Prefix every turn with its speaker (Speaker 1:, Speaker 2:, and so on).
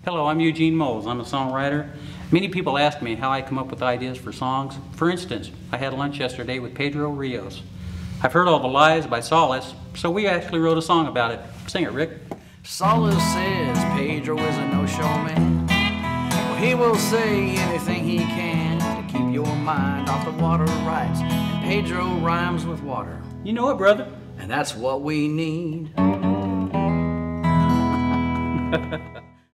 Speaker 1: Hello, I'm Eugene. I'm a songwriter. Many people ask me how I come up with ideas for songs. For instance, I had lunch yesterday with Pedro Rios. I've heard all the lies by Solace, so we actually wrote a song about it. Sing it, Rick.
Speaker 2: Solace says Pedro is a no-show man. Well, he will say anything he can to keep your mind off the water rights. And Pedro rhymes with water.
Speaker 1: You know it, brother.
Speaker 2: And that's what we need.